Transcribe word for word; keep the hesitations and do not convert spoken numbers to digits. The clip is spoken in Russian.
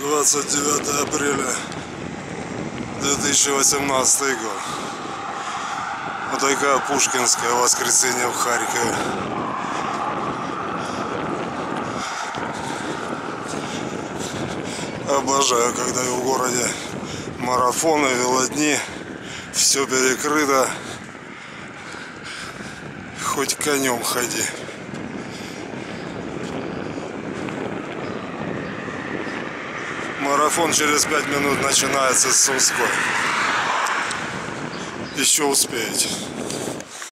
двадцать девятое апреля две тысячи восемнадцатый год. Вот такая пушкинское воскресенье в Харькове. Обожаю, когда в городе марафоны, велодни, все перекрыто, хоть конем ходи. Марафон через пять минут начинается с Сумской. Еще успеете.